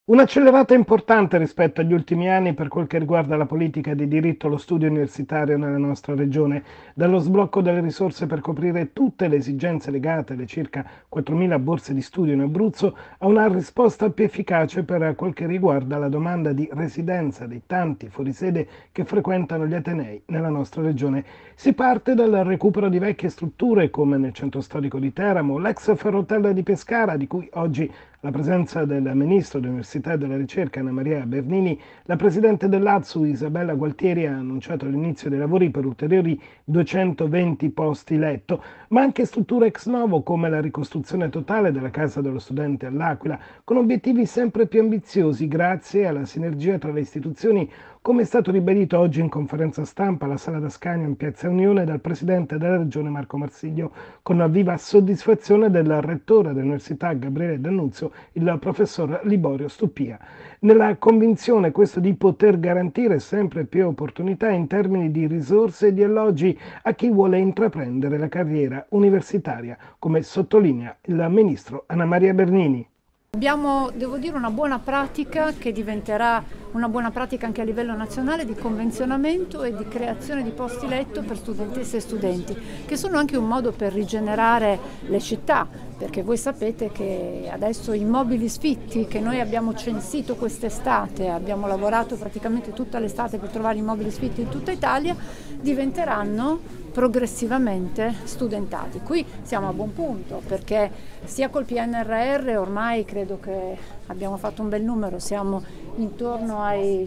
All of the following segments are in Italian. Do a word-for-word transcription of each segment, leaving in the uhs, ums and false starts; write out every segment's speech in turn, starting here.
Un'accelerata importante rispetto agli ultimi anni per quel che riguarda la politica di diritto allo studio universitario nella nostra regione, dallo sblocco delle risorse per coprire tutte le esigenze legate alle circa quattromila borse di studio in Abruzzo a una risposta più efficace per quel che riguarda la domanda di residenza dei tanti fuorisede che frequentano gli atenei nella nostra regione. Si parte dal recupero di vecchie strutture come nel centro storico di Teramo, l'ex ferrotello di Pescara, di cui oggi la presenza del Ministro dell'Università e della Ricerca Anna Maria Bernini, la Presidente dell'A Z S U Isabella Gualtieri ha annunciato l'inizio dei lavori per ulteriori duecentoventi posti letto, ma anche strutture ex novo come la ricostruzione totale della Casa dello Studente all'Aquila, con obiettivi sempre più ambiziosi grazie alla sinergia tra le istituzioni, come è stato ribadito oggi in conferenza stampa alla Sala d'Ascanio in Piazza Unione dal Presidente della Regione Marco Marsiglio, con viva soddisfazione del Rettore dell'Università Gabriele D'Annunzio, il Professor Liborio Stupia, nella convinzione questo di poter garantire sempre più opportunità in termini di risorse e di alloggi a chi vuole intraprendere la carriera universitaria, come sottolinea il Ministro Anna Maria Bernini. Abbiamo, devo dire, una buona pratica che diventerà una buona pratica anche a livello nazionale di convenzionamento e di creazione di posti letto per studentesse e studenti, che sono anche un modo per rigenerare le città, perché voi sapete che adesso i immobili sfitti che noi abbiamo censito quest'estate, abbiamo lavorato praticamente tutta l'estate per trovare immobili sfitti in tutta Italia, diventeranno progressivamente studentati. Qui siamo a buon punto perché sia col P N R R ormai credo che abbiamo fatto un bel numero, siamo intorno ai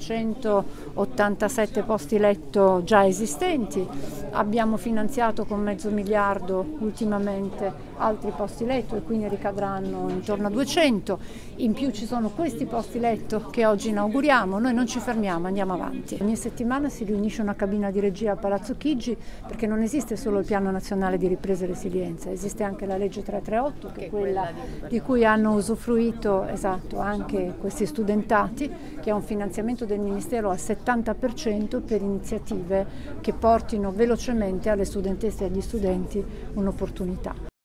cinquecentottantasette posti letto già esistenti, abbiamo finanziato con mezzo miliardo ultimamente altri posti letto e quindi ricadranno intorno a duecento, in più ci sono questi posti letto che oggi inauguriamo, noi non ci fermiamo, andiamo avanti. Ogni settimana si riunisce una cabina di regia a Palazzo Chigi perché non esiste solo il Piano Nazionale di Ripresa e Resilienza, esiste anche la legge trecentotrentotto che è quella di cui hanno usufruito esatto, anche questi studentati, che ha un finanziamento del Ministero al settanta per cento per iniziative che portino velocemente alle studentesse e agli studenti un'opportunità.